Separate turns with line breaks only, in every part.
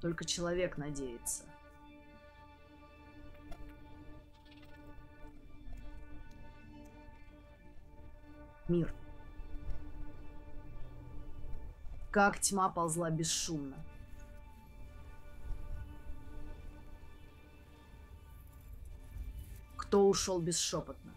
Только человек надеется. Мир. Как тьма ползла бесшумно. Кто ушел бесшепотно.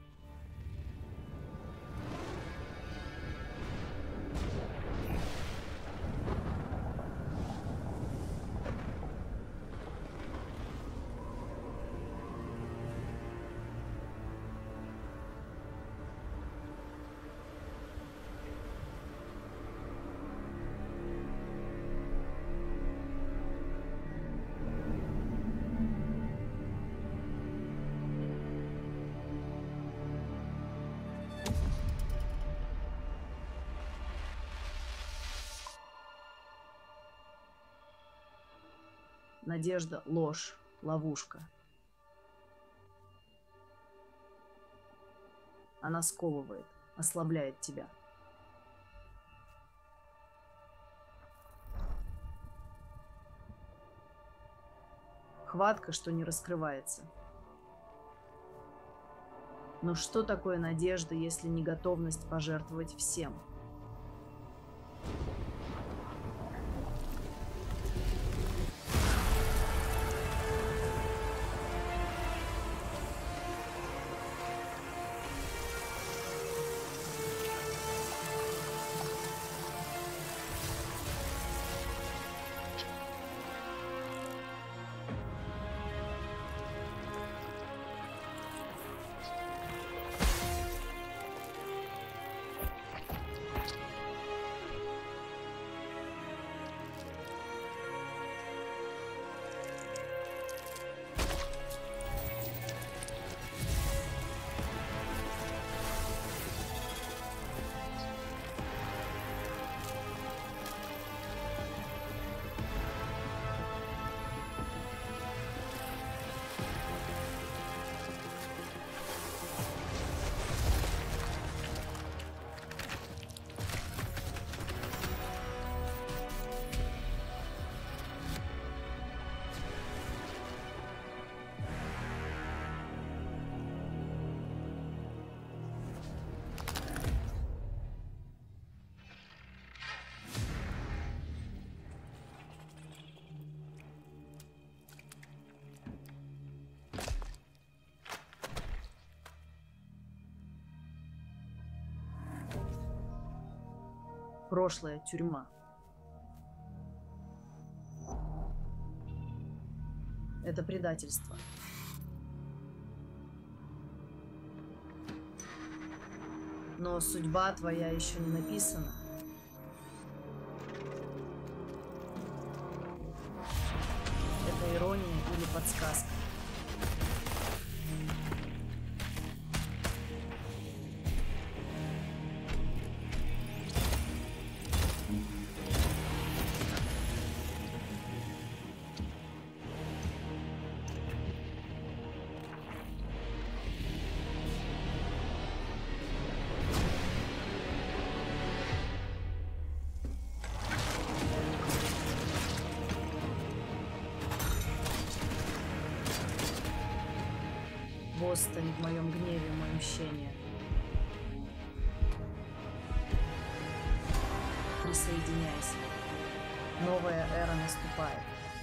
Надежда — ложь, ловушка. Она сковывает, ослабляет тебя. Хватка, что не раскрывается. Но что такое надежда, если не готовность пожертвовать всем? Прошлое — тюрьма. Это предательство. Но судьба твоя еще не написана. Это ирония или подсказка. Восстань в моем гневе, мое мщение. Присоединяйся. Новая эра наступает.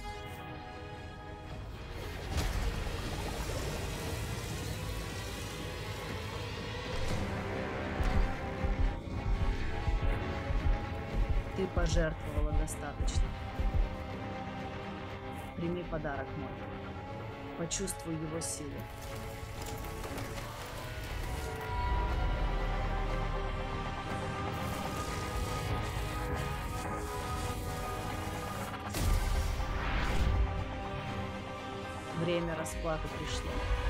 Ты пожертвовала достаточно. Прими подарок мой. Почувствуй его силу. Время расплаты пришло.